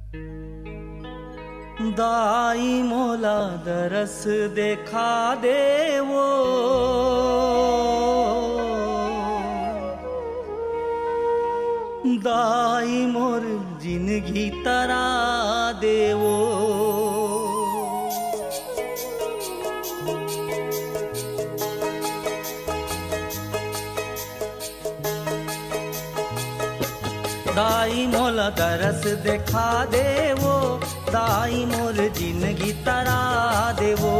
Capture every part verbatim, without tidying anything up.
दाई मोला दरस देखा देवो, दाई मोर जिंदगी तरा देवो। दाई मोला दरस देखा देवो, दाई मोर जिंदगी तरा देवो।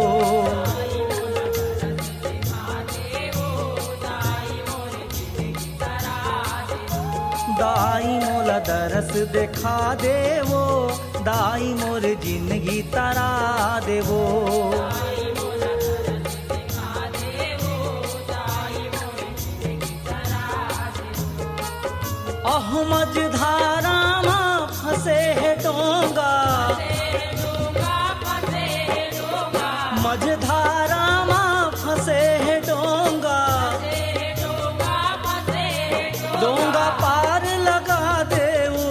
दाई मोला दरस देखा देवो, दाई मोर जिंदगी तरा देवो। अह मझधारा मां फंसे है डोंगा, मझधारा मां फंसे है डोंगा, डोंगा पार लगा देवो।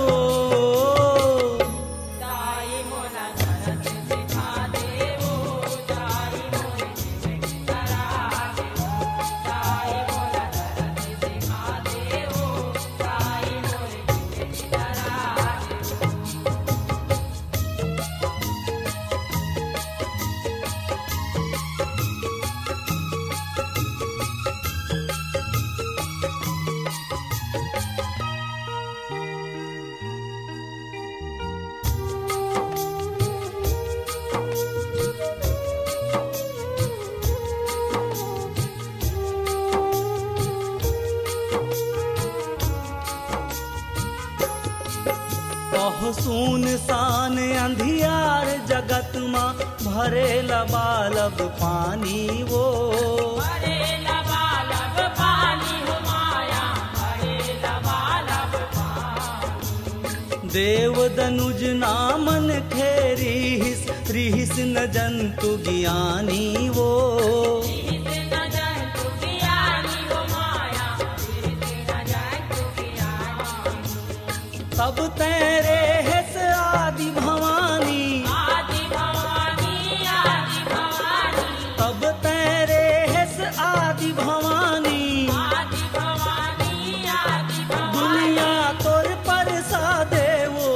सुनसान अंधियार जगत मां भरेला बालब पानी वो, भरेला बालब पानी हो माया, भरेला बालब पानी। देव दनुज नामन खेरिस रिहिस न जंतु ज्ञानी वो, रिहिस न जंतु ज्ञानी हो माया, रिहिस न जंतु ज्ञानी। तब तेरे आदि भवानी, आदि भवानी, आदि भवानी। तब तेरे हेस आदि भवानी, आदि भवानी, आदि भवानी। दुनिया तोर परसा देवो।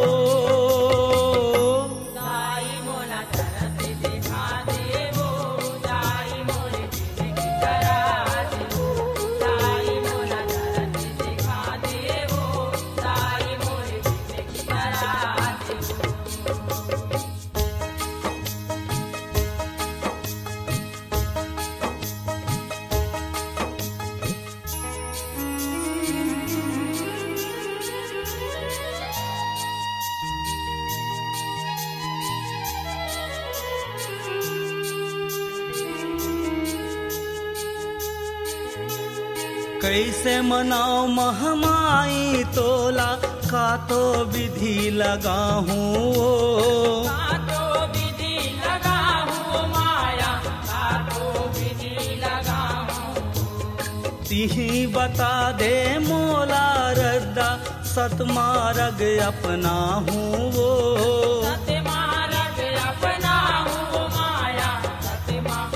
दाई मोला तरस देखा देवो, दाई मोरे जिंदगी तरा देवो। दाई मोला तरस देखा देवो, दाई मोरे जिंदगी तरा देवो। कैसे मनाओ महमाई तोला, का तो विधि लगाहूँ वो, का तो विधि लगाहूँ माया, का तो विधि लगाहूँ। तिही बता दे मोला रद्दा, सतमार्ग अपना हूँ वो, सतमार्ग अपना हूँ माया, सतमार्ग।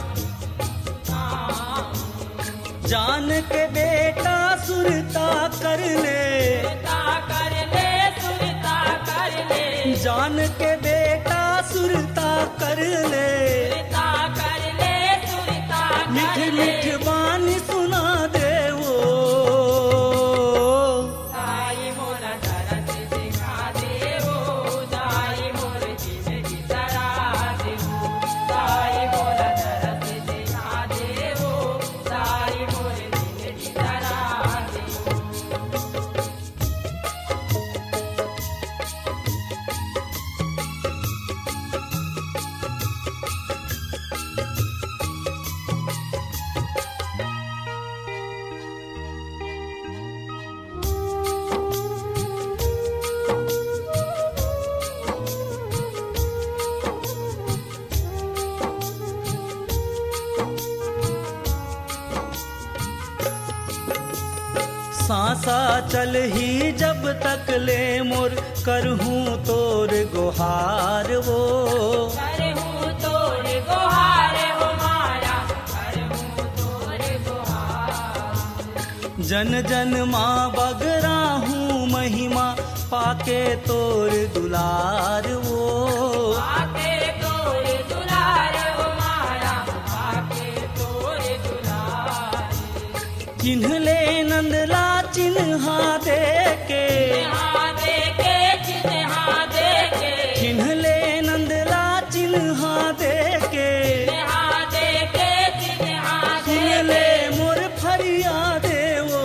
जान के बेटा सुरता कर ले, सुरता कर ले, सुरता कर ले। जान के बेटा सुरता कर ले, सुरता कर ले, सुरता कर मिठ ले। मिठ बानी सुना देवो। दाई मोला तरस देखा देवो, दाई मोरे जिंदगी तरा देवो। दाई मोला तरस देखा देवो, दाई मोरे जिंदगी तरा देवो। चल ही जब तक ले मोर करहूँ तोर गुहार वो करहूँ तोर गुहार हो मारा करहूँ तोर गुहार। जन जन माँ बगरा हूँ महिमा पाके तोर दुलार वो पाके तोर दुलार हो मारा पाके तोर दुलार। चिन्ह ले नंदला चिन्हा दे के चिन्हा दे के चिन्हा दे के चिन्ह ले नंदला चिन्हा दे के चिन्हा दे के चिन्हा दे सुन ले मोर फरियादे वो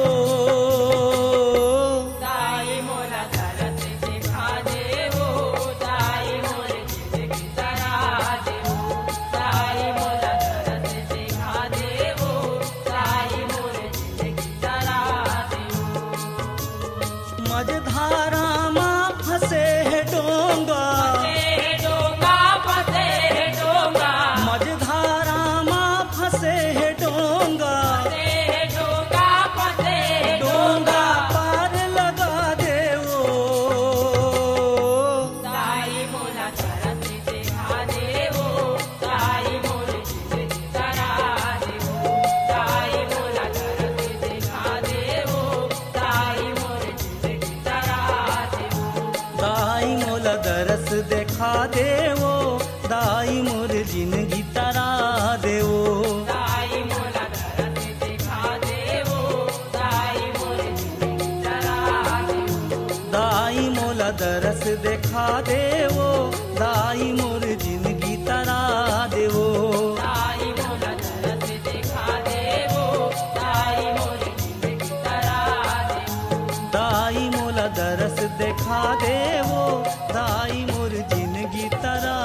दाई मोला तरस दिखा दे वो दाई मोर जिंदगी तरा दे वो दाई मोला तरस दिखा दे वो दाई मोर जिंदगी तरा दे वो। मझधारा माँ फंसे है डोंगा फसे डोंगा फसे डोंगा मझधारा माँ फंसे है डोंगा फसे डोंगा फसे डोंगा पार लगा दे वो दाई मोला तरस दिखा दे वो दाई मोर जिंदगी तरा दे वो दाई मोला तरस दिखा दे वो दाई मोर जिंदगी तरा दे वो दाई मोला दरस देखा देवो दाई मोर जिंदगी तरा देवो दाई मोला तरस दिखा दे वो दाई मोर जिंदगी तरा दे वो दाई मोला दरस देखा देवो दाई मोर जिंदगी तरा देवो दाई मोला तरस दिखा दे वो दाई मोर जिंदगी तरा दे वो दाई मोला दरस देखा देवो दाई मोर जिंदगी तरा